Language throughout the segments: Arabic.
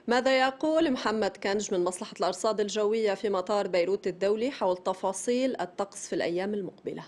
ماذا يقول محمد كنج من مصلحة الأرصاد الجوية في مطار بيروت الدولي حول تفاصيل الطقس في الأيام المقبلة؟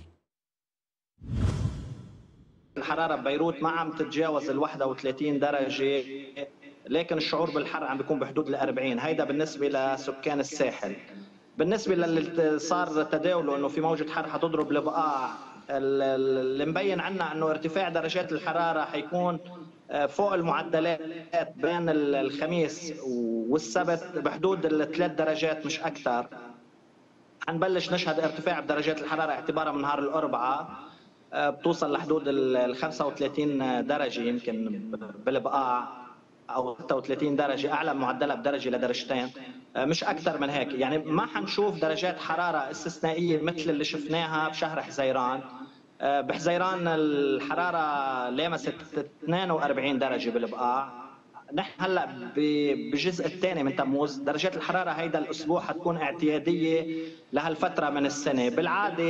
الحرارة ببيروت ما عم تتجاوز ال 31 درجة، لكن الشعور بالحر عم بيكون بحدود ال 40. هيدا بالنسبة لسكان الساحل. بالنسبة للي صار تداوله انه في موجة حر حتضرب البقاع، اللي مبين عنا انه ارتفاع درجات الحرارة حيكون فوق المعدلات بين الخميس والسبت بحدود ال3 درجات مش اكثر. حنبلش نشهد ارتفاع بدرجات الحرارة اعتبارا من نهار الأربعاء، بتوصل لحدود ال 35 درجة يمكن بالبقاع، أو 36 درجة، أعلى معدلها بدرجة لدرجتين، مش أكثر من هيك. يعني ما حنشوف درجات حرارة استثنائية مثل اللي شفناها بشهر حزيران. بحزيران الحرارة لامست 42 درجة بالبقاع. نحن هلا بالجزء الثاني من تموز، درجات الحراره هيدا الاسبوع حتكون اعتياديه لهالفتره من السنه. بالعاده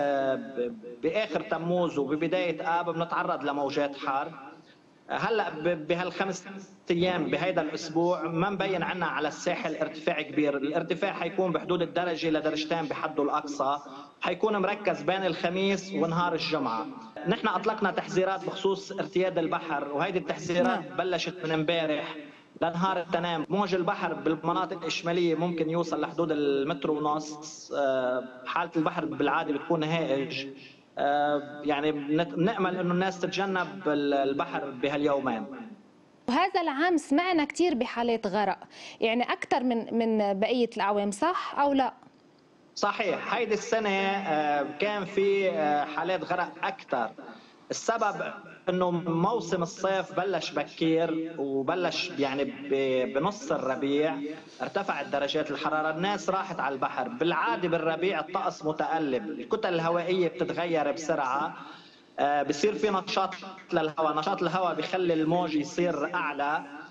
باخر تموز وببدايه اب بنتعرض لموجات حار. هلا بهالخمس ايام بهيدا الاسبوع ما مبين عنا على الساحل ارتفاع كبير. الارتفاع حيكون بحدود الدرجه لدرجتين بحده الاقصى، حيكون مركز بين الخميس ونهار الجمعه. نحن اطلقنا تحذيرات بخصوص ارتياد البحر، وهيدي التحذيرات بلشت من امبارح لنهار التنام. موج البحر بالمناطق الشماليه ممكن يوصل لحدود المتر ونص. حاله البحر بالعاده بتكون هائج. يعني بنأمل انه الناس تتجنب البحر بهاليومين. وهذا العام سمعنا كثير بحالات غرق، يعني أكثر من بقية الأعوام، صح أو لا؟ صحيح، هيدي السنة كان في حالات غرق أكثر. السبب انه موسم الصيف بلش بكير، وبلش يعني بنص الربيع ارتفعت درجات الحراره، الناس راحت على البحر. بالعاده بالربيع الطقس متقلب، الكتل الهوائيه بتتغير بسرعه، بصير في نشاط للهواء، نشاط الهواء بخلي الموج يصير اعلى،